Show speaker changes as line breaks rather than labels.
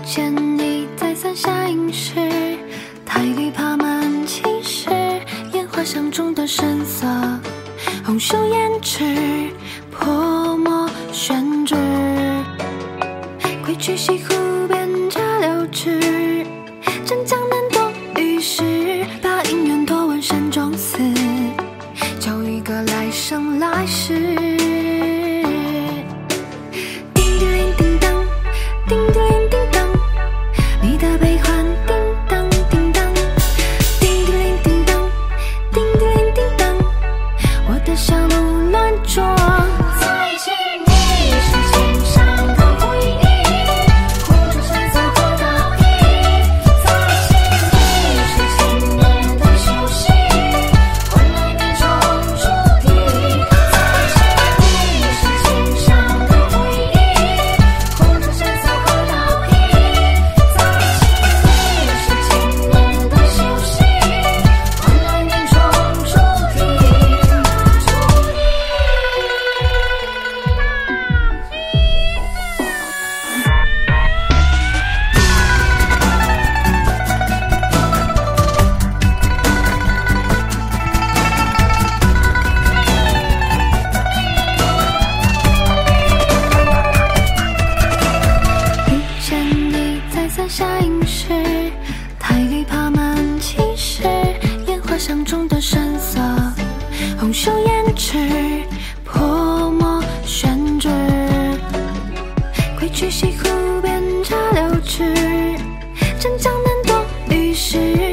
见你在伞下吟诗，台里爬满青石，烟花香中的神色，红袖胭脂，泼墨宣纸，归去西湖边折柳枝，镇江南多雨时，把姻缘多问山中寺，就一个来生来世。伞下吟诗，台里爬满青石，烟花香中的神色，红袖胭脂，泼墨宣纸，归去西湖边折柳枝，镇江南多雨时。